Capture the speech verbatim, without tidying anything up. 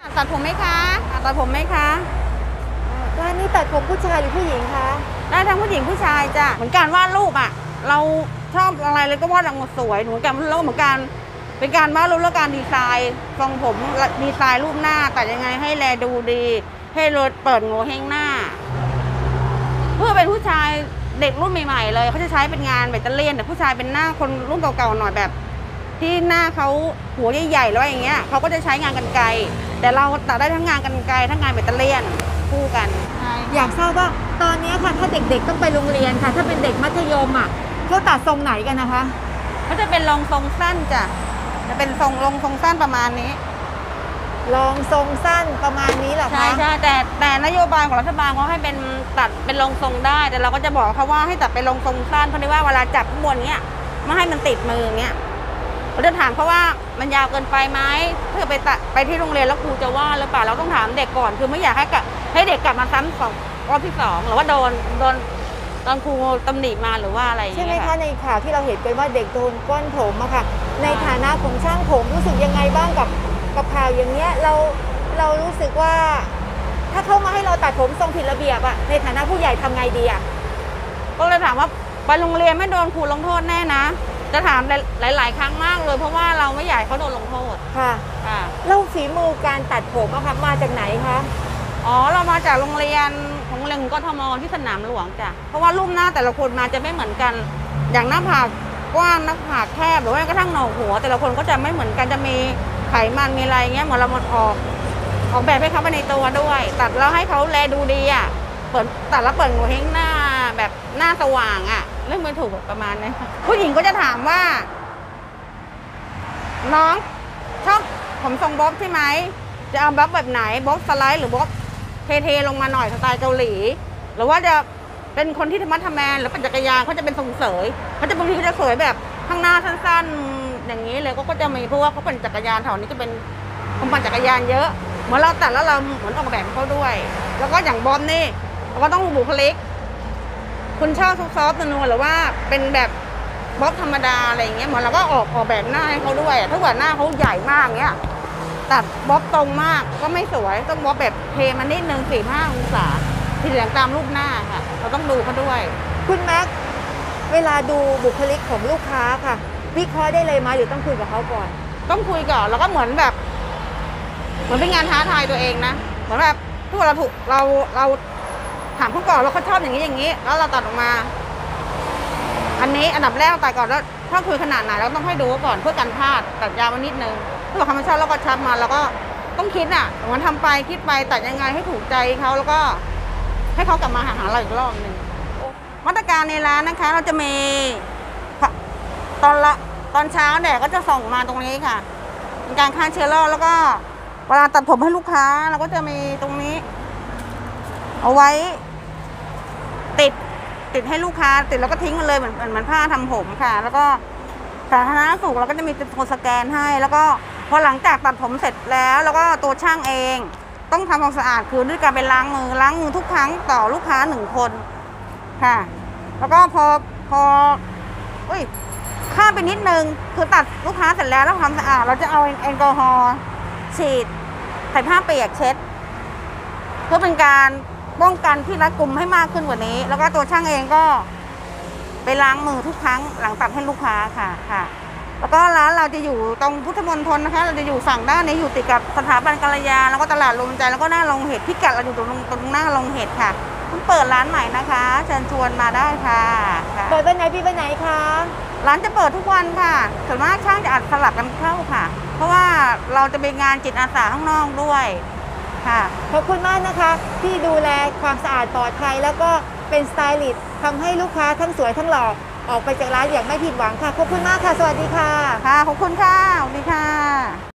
ตัดผมไหมคะตัดผมไหมคะร้านนี้ตัดผมผู้ชายหรือผู้หญิงคะได้ทั้งผู้หญิงผู้ชายจ้ะเหมือนการวาดรูปอ่ะเราชอบอะไรเลยก็วาดออกมาสวยเหมือนกันแล้วเหมือนกันเป็นการวาดรูปและการดีไซน์ทรงผมดีไซน์รูปหน้าตัดยังไงให้แลดูดีให้รถเปิดโง่เฮงหน้าเพื่อเป็นผู้ชายเด็กรุ่นใหม่ๆเลยเขาจะใช้เป็นงานแบตเตอรี่แต่ผู้ชายเป็นหน้าคนรุ่นเก่าๆหน่อยแบบที่หน้าเขาหัวใหญ่ๆแล้วอย่างเงี้ยเขาก็จะใช้งานกรรไกรแต่เราตัดได้ทั้งงานกรรไกรทั้งงานแบตเตอรี่คู่กันอยากทราบว่าตอนนี้ค่ะถ้าเด็กๆต้องไปโรงเรียนค่ะถ้าเป็นเด็กมัธยมอ่ะเขาตัดทรงไหนกันนะคะเขาจะเป็นรองทรงสั้นจ้ะจะเป็นทรงรองทรงสั้นประมาณนี้รองทรงสั้นประมาณนี้เหรอคะใช่ใช่แต่แต่นโยบายของรัฐบาลเขาให้เป็นตัดเป็นรองทรงได้แต่เราก็จะบอกเขาว่าให้ตัดเป็นรองทรงสั้นเพราะว่าเวลาจับข้างบนเนี้ยไม่ให้มันติดมือเนี้ยเราจะถามเขาว่ามันยาวเกินไปไหมเพื่อไปตัดไปที่โรงเรียนแล้วครูจะว่าหรือเปล่าเราต้องถามเด็กก่อนคือไม่อยากให้กับให้เด็กกลับมาซ้ำสองรอบที่สองหรือว่าโดนโดนตอนครูตำหนิมาหรือว่าอะไรใช่ไหมคะในข่าวที่เราเห็นไปว่าเด็กโดนก้อนผมอะค่ะในฐานะของช่างผมรู้สึกยังไงบ้างกับกับข่าวอย่างเงี้ยเราเรารู้สึกว่าถ้าเข้ามาให้เราตัดผมทรงผิดระเบียบอะในฐานะผู้ใหญ่ทำไงดีอะก็เลยถามว่าไปโรงเรียนไม่โดนครูลงโทษแน่นะจะถามหลายๆครั้งมากเลยเพราะว่าเราไม่อยากเขาโดนลงโทษค่ะค่ะแล้วฝีมือการตัดผมอะค่ะมาจากไหนคะอ๋อเรามาจากโรงเรียนของโรงเรียนกทมที่สนามหลวงจ้ะเพราะว่ารูปหน้าแต่ละคนมาจะไม่เหมือนกันอย่างหน้าผากกว้างหน้าผากแคบหรือว่ากระทั่งโหนกหัวแต่ละคนก็จะไม่เหมือนกันจะมีไขมันมีอะไรเงี้ยเหมือนเราหมดออกออกแบบให้เขาไปในตัวด้วยตัดแล้วให้เขาแลดูดีอ่ะเปิดตัดแล้วเปิดหัวเฮงหน้าแบบหน้าสว่างอ่ะเรื่องไม่ถูกประมาณนี้ผู้หญิงก็จะถามว่าน้องชอบผมทรงบ๊อบใช่ไหมจะเอาบ๊อบแบบไหนบ๊อบสไลด์หรือบ๊อบเทๆลงมาหน่อยสไตล์เกาหลีหรือว่าจะเป็นคนที่ธรรมะทแมนหรือปั่นจักรยานเขาจะเป็นทรงเสยเขาจะบางทีเขาจะเสยแบบข้างหน้าสั้นๆอย่างนี้เลยก็จะมีเพราะว่าเขาปั่นจักรยานแถวนี้จะเป็นคนปั่นจักรยานเยอะเหมือนเราตัดแล้วเราเหมือนออกแบบเขาด้วยแล้วก็อย่างบอมนี่เราก็ต้องบุคลิกคุณชอบซอฟต์นัวหรือว่าเป็นแบบบ๊อบธรรมดาอะไรอย่างเงี้ยเหมือนเราก็ออกออกแบบหน้าให้เขาด้วยถ้าเกิดหน้าเขาใหญ่มากเงี้ยตัดบ๊อบตรงมากก็ไม่สวยต้องบ๊อบแบบเทมันนิดนึงสี่ห้าองศาที่เหลืองตามรูปหน้าค่ะเราต้องดูเขาด้วยคุณแม็กเวลาดูบุคลิกของลูกค้าค่ะวิเคราะห์ได้เลยไหมหรือต้องคุยกับเขาก่อนต้องคุยก่อนแล้วก็เหมือนแบบเหมือนเป็นงานท้าทายตัวเองนะเหมือนแบบทุกคนเราถูกเราเราถามเขาก่อนว่าเขาชอบอย่างนี้อย่างนี้แล้วเราตัดออกมาอันนี้อันดับแรกตัดก่อนแล้วถ้าคุยขนาดไหนเราต้องให้ดูก่อนเพื่อกันพลาดตัดยาวมานิดนึงถ้าบอกคำมันชอบแล้วก็ชับมาแล้วก็ต้องคิดอ่ะเหมือนทำไปคิดไปตัดยังไงให้ถูกใจเขาแล้วก็ให้เขากลับมาหาเราอีกรอบหนึ่งมาตรการในร้านนะคะเราจะมีตอนละตอนเช้าแดดก็จะส่องมาตรงนี้ค่ะเป็นการฆ่าเชื้อโรคแล้วก็เวลาตัดผมให้ลูกค้าเราก็จะมีตรงนี้เอาไว้ติดติดให้ลูกค้าติดแล้วก็ทิ้งกันเลยเหมือนเหมือนผ้าทำผมค่ะแล้วก็สาธารณสุขเราก็จะมีตัวสแกนให้แล้วก็พอหลังจากตัดผมเสร็จแล้วแล้วก็ตัวช่างเองต้องทำความสะอาดคือด้วยการไปล้างมือล้างมือทุกครั้งต่อลูกค้าหนึ่งคนค่ะแล้วก็พอพออุ้ยข้ามไปนิดนึงคือตัดลูกค้าเสร็จแล้วแล้วทำสะอาดเราจะเอาแอลกอฮอล์ฉีดใส่ผ้าเปียกเช็ดเพื่อเป็นการป้องกันที่รัดกุมให้มากขึ้นกว่านี้แล้วก็ตัวช่างเองก็ไปล้างมือทุกครั้งหลังตัดให้ลูกค้าค่ะค่ะแล้วก็ร้านเราจะอยู่ตรงพุทธมณฑลนะคะเราจะอยู่ฝั่งด้านนี้อยู่ติดกับสถาบันกัลยาแล้วก็ตลาดลงใจแล้วก็หน้าโรงเห็ดพิกัดเราอยู่ตรงตรงหน้าโรงเห็ดค่ะเพิ่งเปิดร้านใหม่นะคะเชิญชวนมาได้ค่ะเปิดวันไหนพี่วันไหนคะร้านจะเปิดทุกวันค่ะส่วนมากช่างจะอัดสลับกันเข้าค่ะเพราะว่าเราจะมีงานจิตอาสาข้างนอกด้วยค่ะขอบคุณมากนะคะที่ดูแลความสะอาดปลอดภัยแล้วก็เป็นสไตลิสต์ทำให้ลูกค้าทั้งสวยทั้งหล่อออกไปจากร้านอย่างไม่ผิดหวังค่ะขอบคุณมากค่ะสวัสดีค่ะค่ะขอบคุณค่ะสวัสดีค่ะ